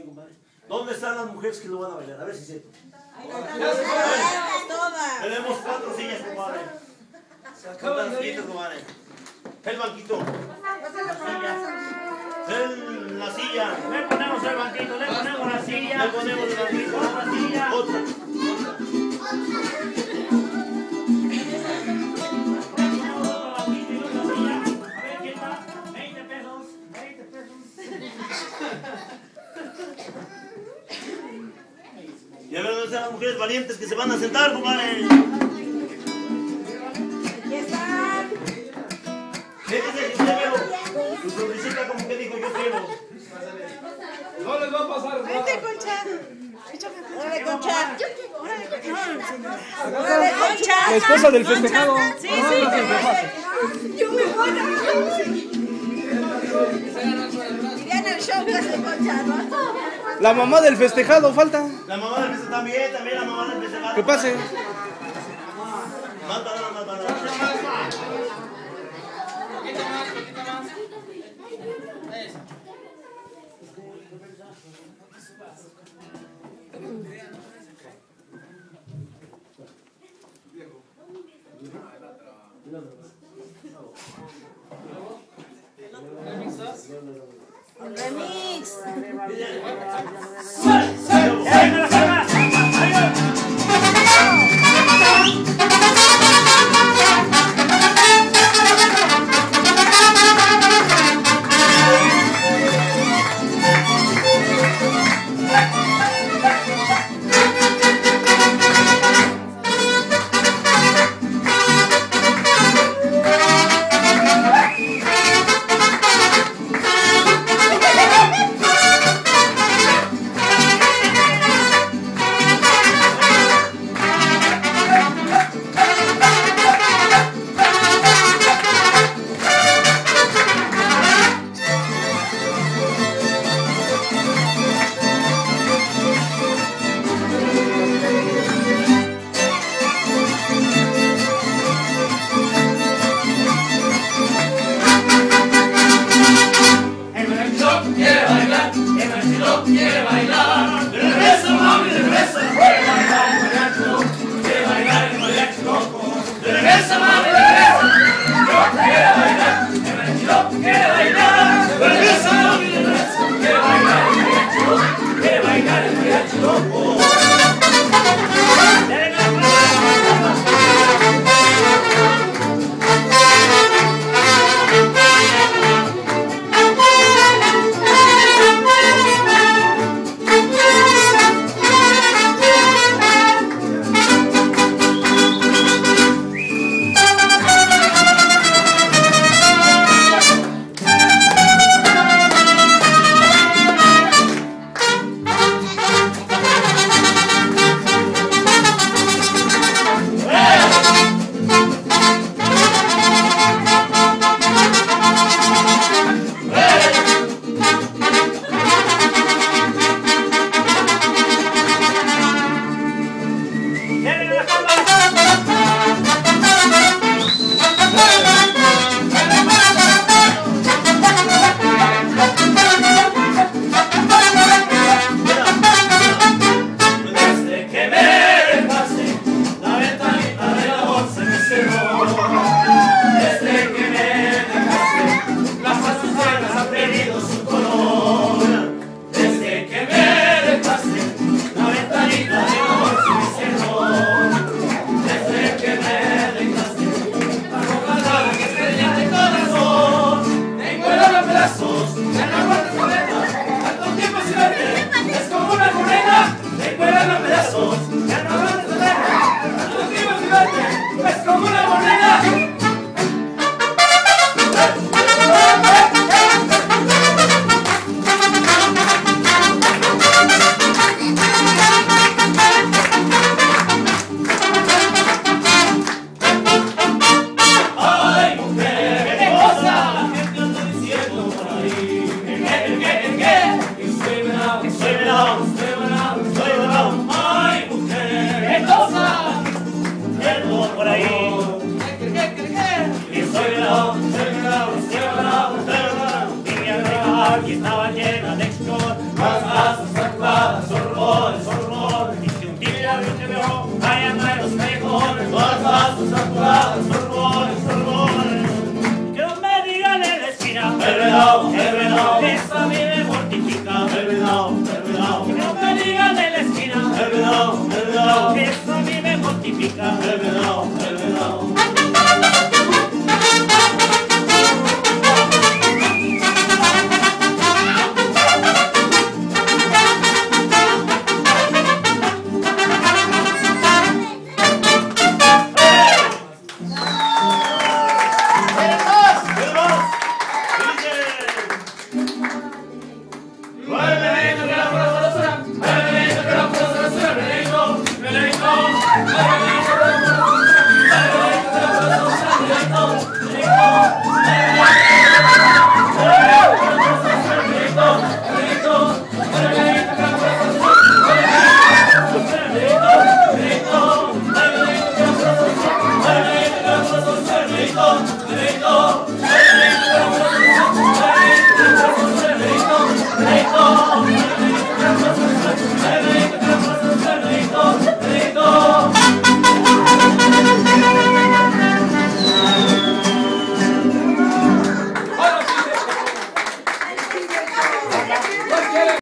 bien, compadre. ¿Dónde están las mujeres que lo van a bailar? A ver si se... Tenemos 4 sillas, compadre. 4 sillitas, compadre. El banquito. La silla. Le ponemos el banquito, le ponemos la silla. Le ponemos el banquito. La silla. Otra. Y a ver dónde están las mujeres valientes que se van a sentar, compadre. Aquí están. Fíjese que usted veo su sonrisita como que dijo yo quiero. No les va a pasar nada. Vente, Concha. Órale, Concha. Órale, Concha. La esposa del festejado. Sí, sí. Yo me voy. Miren el show que hace Concha, ¿no? La mamá del festejado falta. La mamá del festejado también la mamá del festejado. Que pase. Más. Remix. Suena